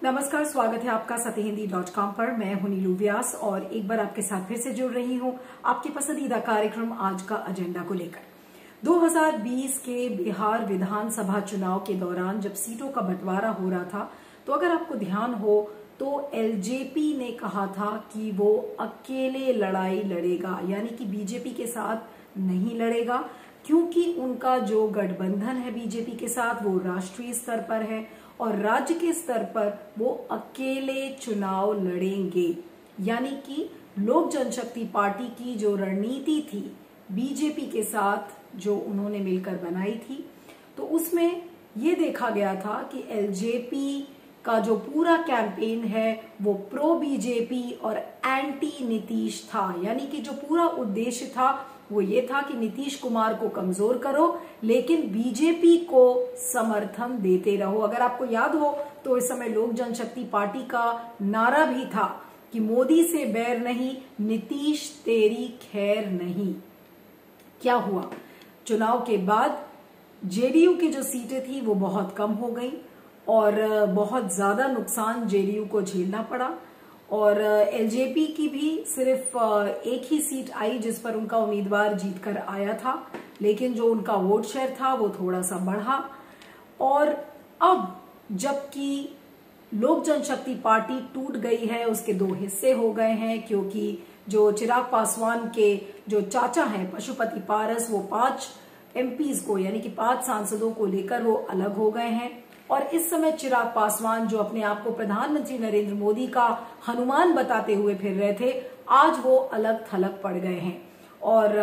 नमस्कार, स्वागत है आपका सत्यहिंदी.com पर। मैं हूं नीलू व्यास और एक बार आपके साथ फिर से जुड़ रही हूं आपके पसंदीदा कार्यक्रम आज का एजेंडा को लेकर। 2020 के बिहार विधानसभा चुनाव के दौरान जब सीटों का बंटवारा हो रहा था, तो अगर आपको ध्यान हो तो एलजेपी ने कहा था कि वो अकेले लड़ाई लड़ेगा, यानी कि बीजेपी के साथ नहीं लड़ेगा, क्योंकि उनका जो गठबंधन है बीजेपी के साथ वो राष्ट्रीय स्तर पर है और राज्य के स्तर पर वो अकेले चुनाव लड़ेंगे। यानी कि लोक जनशक्ति पार्टी की जो रणनीति थी बीजेपी के साथ जो उन्होंने मिलकर बनाई थी, तो उसमें ये देखा गया था कि एलजेपी का जो पूरा कैंपेन है वो प्रो बीजेपी और एंटी नीतीश था। यानी कि जो पूरा उद्देश्य था वो ये था कि नीतीश कुमार को कमजोर करो लेकिन बीजेपी को समर्थन देते रहो। अगर आपको याद हो तो इस समय लोक जनशक्ति पार्टी का नारा भी था कि मोदी से बैर नहीं, नीतीश तेरी खैर नहीं। क्या हुआ? चुनाव के बाद जेडीयू की जो सीटें थी वो बहुत कम हो गई और बहुत ज्यादा नुकसान जेडीयू को झेलना पड़ा और एलजेपी की भी सिर्फ एक ही सीट आई जिस पर उनका उम्मीदवार जीतकर आया था, लेकिन जो उनका वोट शेयर था वो थोड़ा सा बढ़ा। और अब जबकि लोक जनशक्ति पार्टी टूट गई है, उसके दो हिस्से हो गए हैं, क्योंकि जो चिराग पासवान के जो चाचा हैं पशुपति पारस, वो 5 एमपीज को यानी कि 5 सांसदों को लेकर वो अलग हो गए हैं। और इस समय चिराग पासवान जो अपने आप को प्रधानमंत्री नरेंद्र मोदी का हनुमान बताते हुए फिर रहे थे, आज वो अलग थलग पड़ गए हैं और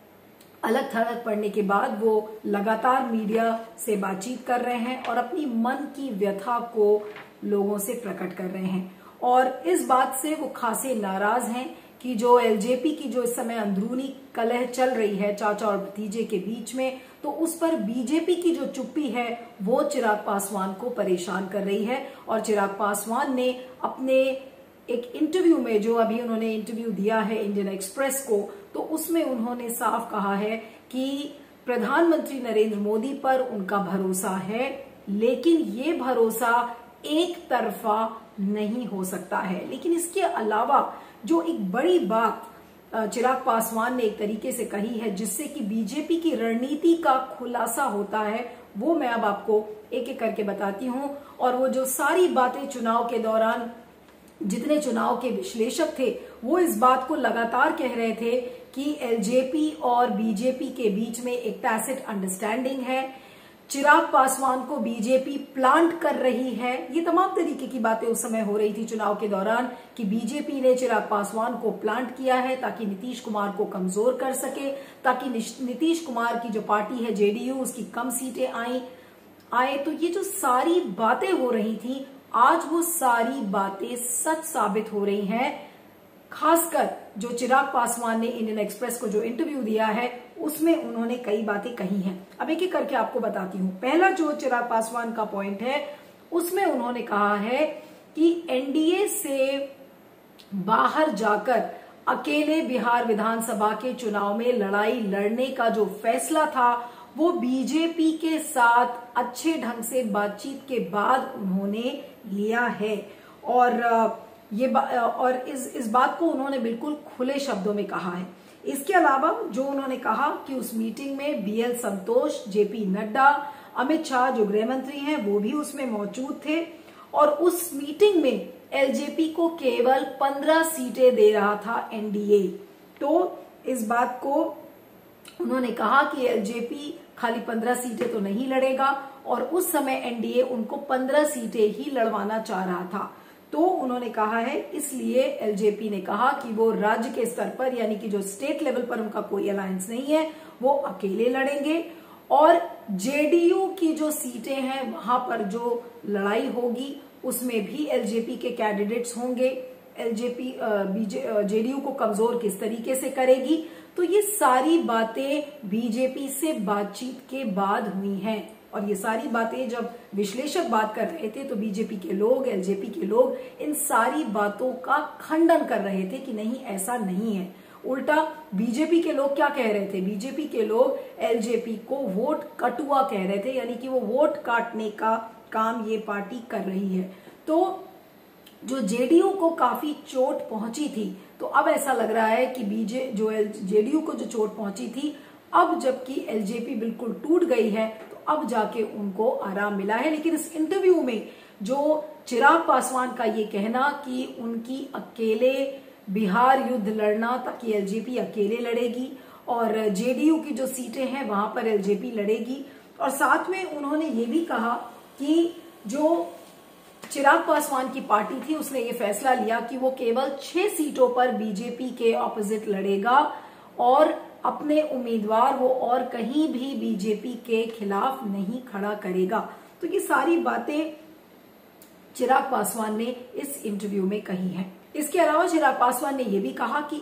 अलग थलग पड़ने के बाद वो लगातार मीडिया से बातचीत कर रहे हैं और अपनी मन की व्यथा को लोगों से प्रकट कर रहे हैं। और इस बात से वो खासे नाराज हैं कि जो एलजेपी की जो इस समय अंदरूनी कलह चल रही है चाचा और भतीजे के बीच में, तो उस पर बीजेपी की जो चुप्पी है वो चिराग पासवान को परेशान कर रही है। और चिराग पासवान ने अपने एक इंटरव्यू में, जो अभी उन्होंने इंटरव्यू दिया है इंडियन एक्सप्रेस को, तो उसमें उन्होंने साफ कहा है कि प्रधानमंत्री नरेंद्र मोदी पर उनका भरोसा है, लेकिन ये भरोसा एक तरफा नहीं हो सकता है। लेकिन इसके अलावा जो एक बड़ी बात चिराग पासवान ने एक तरीके से कही है जिससे कि बीजेपी की रणनीति का खुलासा होता है, वो मैं अब आपको एक एक करके बताती हूं। और वो जो सारी बातें चुनाव के दौरान जितने चुनाव के विश्लेषक थे वो इस बात को लगातार कह रहे थे कि एलजेपी और बीजेपी के बीच में एक टैसिट अंडरस्टैंडिंग है, चिराग पासवान को बीजेपी प्लांट कर रही है। ये तमाम तरीके की बातें उस समय हो रही थी चुनाव के दौरान कि बीजेपी ने चिराग पासवान को प्लांट किया है ताकि नीतीश कुमार को कमजोर कर सके, ताकि नीतीश कुमार की जो पार्टी है जेडीयू, उसकी कम सीटें आए। तो ये जो सारी बातें हो रही थी, आज वो सारी बातें सच साबित हो रही हैं। खासकर जो चिराग पासवान ने इंडियन एक्सप्रेस को जो इंटरव्यू दिया है उसमें उन्होंने कई बातें कही हैं। अब एक एक करके आपको बताती हूं। पहला जो चिराग पासवान का पॉइंट है उसमें उन्होंने कहा है कि एनडीए से बाहर जाकर अकेले बिहार विधानसभा के चुनाव में लड़ाई लड़ने का जो फैसला था वो बीजेपी के साथ अच्छे ढंग से बातचीत के बाद उन्होंने लिया है। और इस बात को उन्होंने बिल्कुल खुले शब्दों में कहा है। इसके अलावा जो उन्होंने कहा कि उस मीटिंग में बीएल संतोष, जेपी नड्डा, अमित शाह जो गृह मंत्री हैं वो भी उसमें मौजूद थे और उस मीटिंग में एलजेपी को केवल 15 सीटें दे रहा था एनडीए। तो इस बात को उन्होंने कहा कि एलजेपी खाली 15 सीटें तो नहीं लड़ेगा और उस समय एनडीए उनको 15 सीटें ही लड़वाना चाह रहा था। तो उन्होंने कहा है, इसलिए एलजेपी ने कहा कि वो राज्य के स्तर पर यानी कि जो स्टेट लेवल पर उनका कोई अलायंस नहीं है, वो अकेले लड़ेंगे और जेडीयू की जो सीटें हैं वहां पर जो लड़ाई होगी उसमें भी एलजेपी के कैंडिडेट्स होंगे। एलजेपी जेडीयू को कमजोर किस तरीके से करेगी, तो ये सारी बातें बीजेपी से बातचीत के बाद हुई हैं। और ये सारी बातें जब विश्लेषक बात कर रहे थे तो बीजेपी के लोग, एलजेपी के लोग इन सारी बातों का खंडन कर रहे थे कि नहीं, ऐसा नहीं है। उल्टा बीजेपी के लोग क्या कह रहे थे? बीजेपी के लोग एलजेपी को वोट कटुआ कह रहे थे, यानी कि वो वोट काटने का काम ये पार्टी कर रही है। तो जो जेडीयू को काफी चोट पहुंची थी, तो अब ऐसा लग रहा है कि जेडीयू को जो चोट पहुंची थी, अब जबकि एलजेपी बिल्कुल टूट गई है, तो अब जाके उनको आराम मिला है। लेकिन इस इंटरव्यू में जो चिराग पासवान का ये कहना कि उनकी अकेले बिहार युद्ध लड़ना, ताकि एलजेपी अकेले लड़ेगी और जेडीयू की जो सीटें हैं वहां पर एलजेपी लड़ेगी, और साथ में उन्होंने ये भी कहा कि जो चिराग पासवान की पार्टी थी उसने ये फैसला लिया कि वो केवल 6 सीटों पर बीजेपी के ऑपोजिट लड़ेगा और अपने उम्मीदवार वो और कहीं भी बीजेपी के खिलाफ नहीं खड़ा करेगा। तो ये सारी बातें चिराग पासवान ने इस इंटरव्यू में कही हैं। इसके अलावा चिराग पासवान ने यह भी कहा कि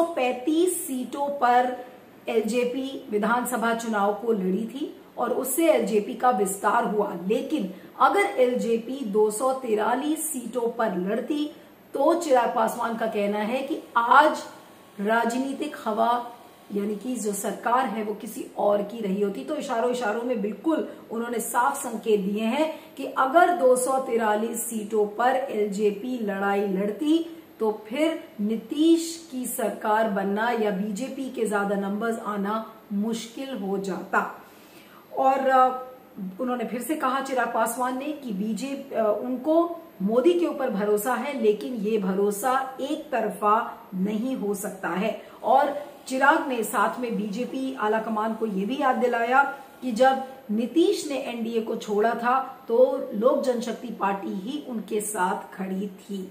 135 सीटों पर एलजेपी विधानसभा चुनाव को लड़ी थी और उससे एलजेपी का विस्तार हुआ, लेकिन अगर एलजेपी 243 सीटों पर लड़ती तो चिराग पासवान का कहना है कि आज राजनीतिक हवा यानी कि जो सरकार है वो किसी और की रही होती। तो इशारों इशारों में बिल्कुल उन्होंने साफ संकेत दिए हैं कि अगर 243 सीटों पर एलजेपी लड़ाई लड़ती तो फिर नीतीश की सरकार बनना या बीजेपी के ज्यादा नंबर्स आना मुश्किल हो जाता। और उन्होंने फिर से कहा चिराग पासवान ने कि उनको मोदी के ऊपर भरोसा है, लेकिन ये भरोसा एक तरफा नहीं हो सकता है। और चिराग ने साथ में बीजेपी आलाकमान को ये भी याद दिलाया कि जब नीतीश ने एनडीए को छोड़ा था तो लोक जनशक्ति पार्टी ही उनके साथ खड़ी थी।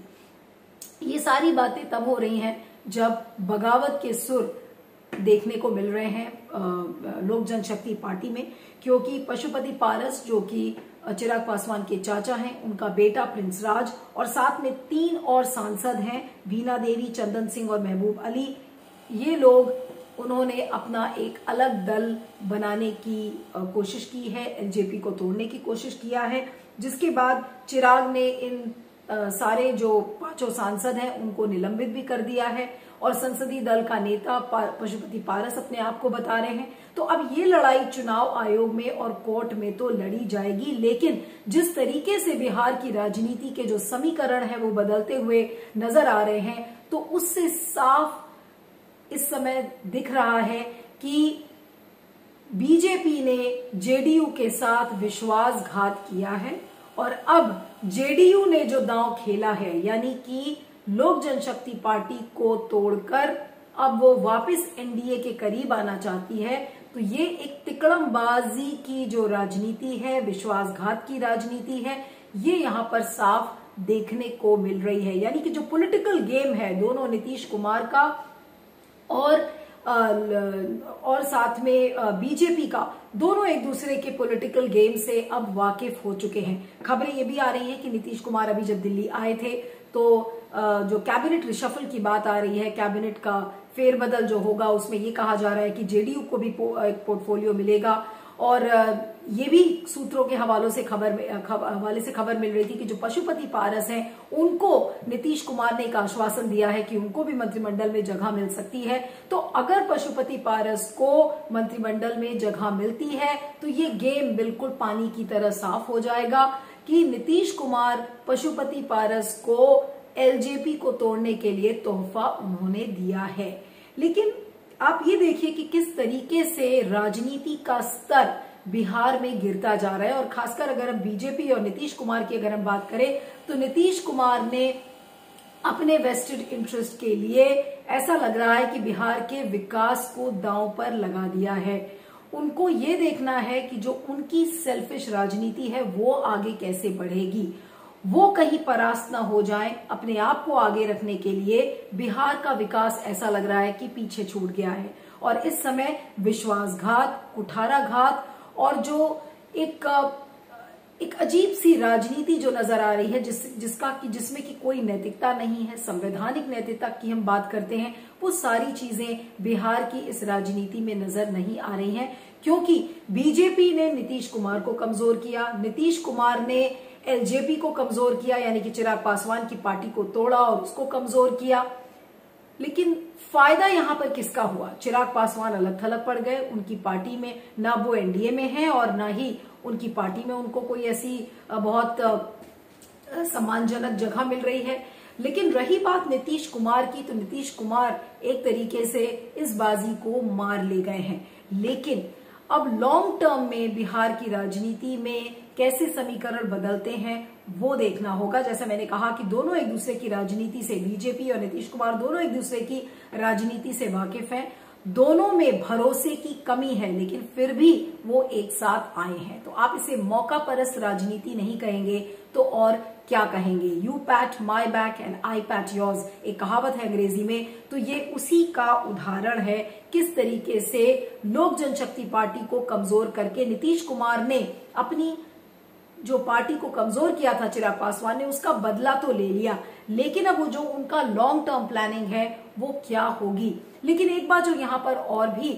ये सारी बातें तब हो रही हैं जब बगावत के सुर देखने को मिल रहे हैं लोक जनशक्ति पार्टी में, क्योंकि पशुपति पारस जो कि चिराग पासवान के चाचा हैं, उनका बेटा प्रिंस राज और साथ में 3 और सांसद हैं, वीणा देवी, चंदन सिंह और महबूब अली, ये लोग उन्होंने अपना एक अलग दल बनाने की कोशिश की है, एलजेपी को तोड़ने की कोशिश किया है, जिसके बाद चिराग ने इन सारे जो 5 सांसद हैं उनको निलंबित भी कर दिया है और संसदीय दल का नेता पशुपति पारस अपने आप को बता रहे हैं। तो अब ये लड़ाई चुनाव आयोग में और कोर्ट में तो लड़ी जाएगी, लेकिन जिस तरीके से बिहार की राजनीति के जो समीकरण है वो बदलते हुए नजर आ रहे हैं, तो उससे साफ इस समय दिख रहा है कि बीजेपी ने जेडीयू के साथ विश्वासघात किया है और अब जेडीयू ने जो दांव खेला है, यानी कि लोक जनशक्ति पार्टी को तोड़कर अब वो वापस एनडीए के करीब आना चाहती है, तो ये एक तिकड़मबाजी की जो राजनीति है, विश्वासघात की राजनीति है, ये यहां पर साफ देखने को मिल रही है। यानी कि जो पॉलिटिकल गेम है दोनों नीतीश कुमार का और साथ में बीजेपी का, दोनों एक दूसरे के पॉलिटिकल गेम से अब वाकिफ हो चुके हैं। खबरें ये भी आ रही हैं कि नीतीश कुमार अभी जब दिल्ली आए थे तो जो कैबिनेट रिशफल की बात आ रही है, कैबिनेट का फेरबदल जो होगा, उसमें ये कहा जा रहा है कि जेडीयू को भी एक पोर्टफोलियो मिलेगा। और ये भी सूत्रों के हवाले से खबर मिल रही थी कि जो पशुपति पारस हैं उनको नीतीश कुमार ने एक आश्वासन दिया है कि उनको भी मंत्रिमंडल में जगह मिल सकती है। तो अगर पशुपति पारस को मंत्रिमंडल में जगह मिलती है तो ये गेम बिल्कुल पानी की तरह साफ हो जाएगा कि नीतीश कुमार पशुपति पारस को एलजेपी को तोड़ने के लिए तोहफा उन्होंने दिया है। लेकिन आप ये देखिए कि किस तरीके से राजनीति का स्तर बिहार में गिरता जा रहा है। और खासकर अगर हम बीजेपी और नीतीश कुमार की अगर हम बात करें तो नीतीश कुमार ने अपने वेस्टेड इंटरेस्ट के लिए ऐसा लग रहा है कि बिहार के विकास को दांव पर लगा दिया है। उनको ये देखना है कि जो उनकी सेल्फिश राजनीति है वो आगे कैसे बढ़ेगी, वो कहीं परास्त ना हो जाए। अपने आप को आगे रखने के लिए बिहार का विकास ऐसा लग रहा है कि पीछे छूट गया है और इस समय विश्वासघात, कुठाराघात और जो एक अजीब सी राजनीति जो नजर आ रही है जिसमें कि कोई नैतिकता नहीं है, संवैधानिक नैतिकता की हम बात करते हैं, वो सारी चीजें बिहार की इस राजनीति में नजर नहीं आ रही हैं, क्योंकि बीजेपी ने नीतीश कुमार को कमजोर किया, नीतीश कुमार ने एलजेपी को कमजोर किया, यानी कि चिराग पासवान की पार्टी को तोड़ा और उसको कमजोर किया। लेकिन फायदा यहां पर किसका हुआ? चिराग पासवान अलग थलग पड़ गए, उनकी पार्टी में ना वो एनडीए में है और ना ही उनकी पार्टी में उनको कोई ऐसी बहुत सम्मानजनक जगह मिल रही है। लेकिन रही बात नीतीश कुमार की, तो नीतीश कुमार एक तरीके से इस बाजी को मार ले गए हैं। लेकिन अब लॉन्ग टर्म में बिहार की राजनीति में कैसे समीकरण बदलते हैं वो देखना होगा। जैसे मैंने कहा कि दोनों एक दूसरे की राजनीति से, बीजेपी और नीतीश कुमार दोनों एक दूसरे की राजनीति से वाकिफ हैं। दोनों में भरोसे की कमी है, लेकिन फिर भी वो एक साथ आए हैं। तो आप इसे मौका परस्त राजनीति नहीं कहेंगे तो और क्या कहेंगे। You pat my back and I pat yours, एक कहावत है अंग्रेजी में। तो ये उसी का उदाहरण है, किस तरीके से लोक जनशक्ति पार्टी को कमजोर करके नीतीश कुमार ने अपनी जो पार्टी को कमजोर किया था चिराग पासवान ने, उसका बदला तो ले लिया। लेकिन अब वो जो उनका लॉन्ग टर्म प्लानिंग है वो क्या होगी। लेकिन एक बात जो यहाँ पर और भी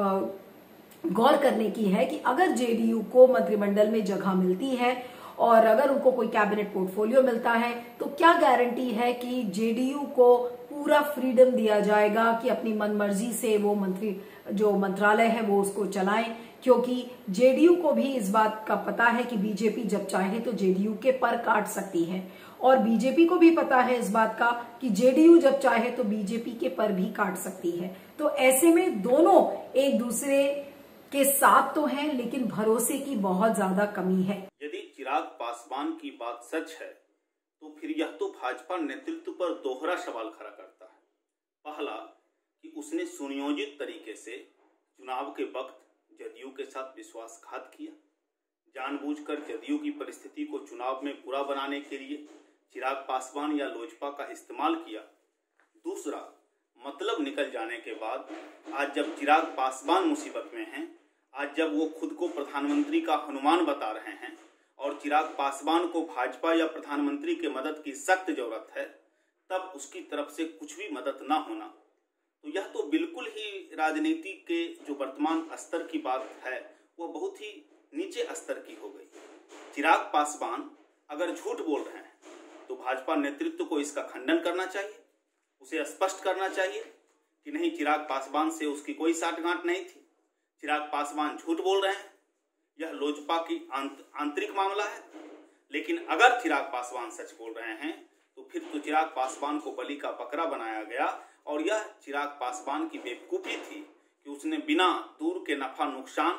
गौर करने की है कि अगर जेडीयू को मंत्रिमंडल में जगह मिलती है और अगर उनको कोई कैबिनेट पोर्टफोलियो मिलता है, तो क्या गारंटी है कि जेडीयू को पूरा फ्रीडम दिया जाएगा कि अपनी मनमर्जी से वो मंत्रालय है वो उसको चलाएं। क्योंकि जेडीयू को भी इस बात का पता है कि बीजेपी जब चाहे तो जेडीयू के पर काट सकती है, और बीजेपी को भी पता है इस बात का कि जेडीयू जब चाहे तो बीजेपी के पर भी काट सकती है। तो ऐसे में दोनों एक दूसरे के साथ तो हैं, लेकिन भरोसे की बहुत ज्यादा कमी है। यदि चिराग पासवान की बात सच है तो फिर यह तो भाजपा नेतृत्व पर दोहरा सवाल खड़ा करता है। पहला कि उसने सुनियोजित तरीके से चुनाव के वक्त जदयू के साथ विश्वासघात किया, जानबूझकर जदयू की परिस्थिति को चुनाव में बुरा बनाने के लिए चिराग पासवान या लोजपा का इस्तेमाल किया। दूसरा, मतलब निकल जाने के बाद आज जब चिराग पासवान मुसीबत में हैं, आज जब वो खुद को प्रधानमंत्री का हनुमान बता रहे हैं और चिराग पासवान को भाजपा या प्रधानमंत्री के मदद की सख्त जरूरत है, तब उसकी तरफ से कुछ भी मदद ना होना, तो यह तो बिल्कुल ही राजनीति के जो वर्तमान स्तर की बात है वो बहुत ही नीचे स्तर की हो गई। चिराग पासवान अगर झूठ बोल रहे हैं तो भाजपा नेतृत्व को इसका खंडन करना चाहिए, उसे स्पष्ट करना चाहिए कि नहीं, चिराग पासवान से उसकी कोई साठगांठ नहीं थी, चिराग पासवान झूठ बोल रहे हैं, यह लोजपा की आंतरिक मामला है। लेकिन अगर चिराग पासवान सच बोल रहे हैं तो फिर तो चिराग पासवान को बलि का बकरा बनाया गया, और यह चिराग पासवान की बेवकूफ़ी थी कि उसने बिना दूर के नफा नुकसान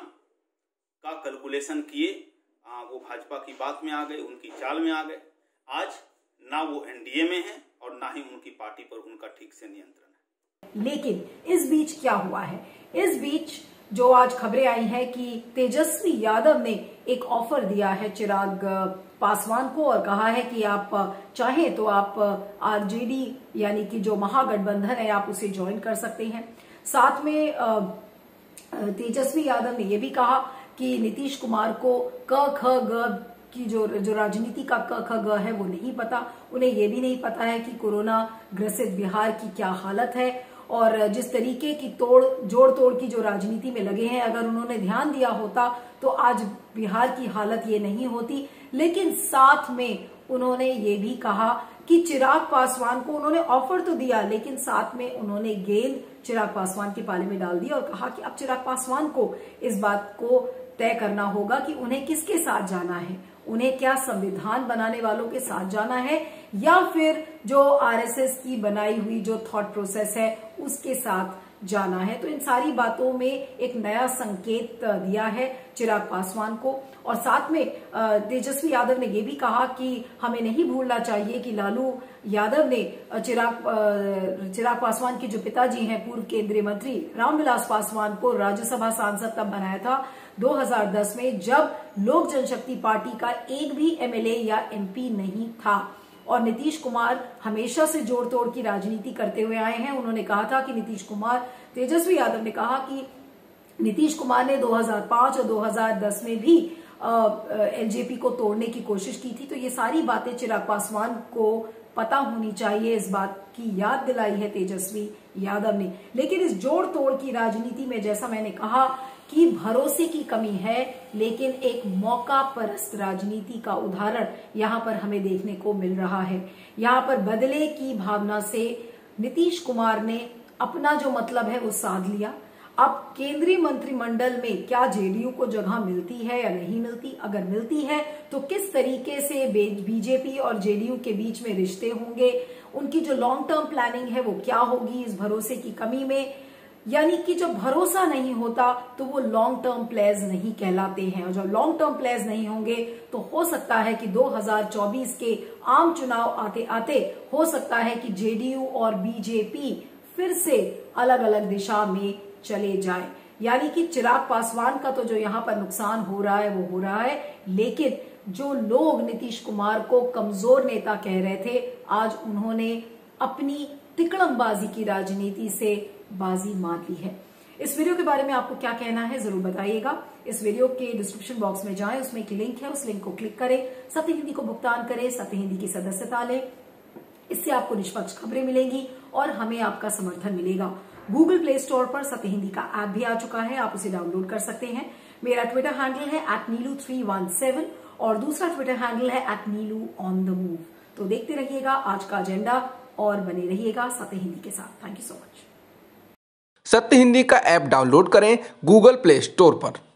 का कैलकुलेशन किए वो भाजपा की बात में आ गए, उनकी चाल में आ गए। आज ना वो एनडीए में है और ना ही उनकी पार्टी पर उनका ठीक से नियंत्रण है। लेकिन इस बीच क्या हुआ है, इस बीच जो आज खबरें आई हैं कि तेजस्वी यादव ने एक ऑफर दिया है चिराग पासवान को और कहा है कि आप चाहें तो आप आरजेडी यानी कि जो महागठबंधन है आप उसे ज्वाइन कर सकते हैं। साथ में तेजस्वी यादव ने यह भी कहा कि नीतीश कुमार को क ख ग की जो राजनीति का क ख ग है वो नहीं पता, उन्हें ये भी नहीं पता है कि कोरोना ग्रसित बिहार की क्या हालत है, और जिस तरीके की जोड़ तोड़ की जो राजनीति में लगे हैं, अगर उन्होंने ध्यान दिया होता तो आज बिहार की हालत ये नहीं होती। लेकिन साथ में उन्होंने ये भी कहा कि चिराग पासवान को उन्होंने ऑफर तो दिया, लेकिन साथ में उन्होंने गेंद चिराग पासवान के पाले में डाल दी और कहा कि अब चिराग पासवान को इस बात को तय करना होगा कि उन्हें किसके साथ जाना है, उन्हें क्या संविधान बनाने वालों के साथ जाना है या फिर जो आरएसएस की बनाई हुई जो थॉट प्रोसेस है उसके साथ जाना है। तो इन सारी बातों में एक नया संकेत दिया है चिराग पासवान को। और साथ में तेजस्वी यादव ने यह भी कहा कि हमें नहीं भूलना चाहिए कि लालू यादव ने चिराग पासवान के जो पिताजी हैं पूर्व केंद्रीय मंत्री रामविलास पासवान को राज्यसभा सांसद तब बनाया था 2010 में, जब लोक जनशक्ति पार्टी का एक भी एमएलए या एमपी नहीं था। और नीतीश कुमार हमेशा से जोड़ तोड़ की राजनीति करते हुए आए हैं। उन्होंने कहा था कि तेजस्वी यादव ने कहा कि नीतीश कुमार ने 2005 और 2010 में भी एलजेपी को तोड़ने की कोशिश की थी। तो ये सारी बातें चिराग पासवान को पता होनी चाहिए, इस बात की याद दिलाई है तेजस्वी यादव ने। लेकिन इस जोड़ तोड़ की राजनीति में जैसा मैंने कहा कि भरोसे की कमी है, लेकिन एक मौका परस्त राजनीति का उदाहरण यहाँ पर हमें देखने को मिल रहा है। यहाँ पर बदले की भावना से नीतीश कुमार ने अपना जो मतलब है वो साध लिया। अब केंद्रीय मंत्रिमंडल में क्या जेडीयू को जगह मिलती है या नहीं मिलती, अगर मिलती है तो किस तरीके से बीजेपी और जेडीयू के बीच में रिश्ते होंगे, उनकी जो लॉन्ग टर्म प्लानिंग है वो क्या होगी इस भरोसे की कमी में। यानी कि जब भरोसा नहीं होता तो वो लॉन्ग टर्म प्लेयर्स नहीं कहलाते हैं, और जब लॉन्ग टर्म प्लेयर्स नहीं होंगे तो हो सकता है कि 2024 के आम चुनाव आते आते हो सकता है कि जेडीयू और बीजेपी फिर से अलग अलग दिशा में चले जाए। यानी कि चिराग पासवान का तो जो यहाँ पर नुकसान हो रहा है वो हो रहा है, लेकिन जो लोग नीतीश कुमार को कमजोर नेता कह रहे थे, आज उन्होंने अपनी तिकड़मबाजी की राजनीति से बाजी मार ली है। इस वीडियो के बारे में आपको क्या कहना है जरूर बताइएगा। इस वीडियो के डिस्क्रिप्शन बॉक्स में जाएं, उसमें एक लिंक है, उस लिंक को क्लिक करें, सत्य हिंदी को भुगतान करें, सत्य हिंदी की सदस्यता लें। इससे आपको निष्पक्ष खबरें मिलेंगी और हमें आपका समर्थन मिलेगा। गूगल प्ले स्टोर पर सत्य हिंदी का ऐप भी आ चुका है, आप उसे डाउनलोड कर सकते हैं। मेरा ट्विटर हैंडल है @नीलू317 और दूसरा ट्विटर हैंडल है @नीलूऑनदमूव। तो देखते रहिएगा आज का एजेंडा और बने रहिएगा सत्य हिंदी के साथ। Thank you so much. Satya Hindi का ऐप डाउनलोड करें गूगल प्ले स्टोर पर।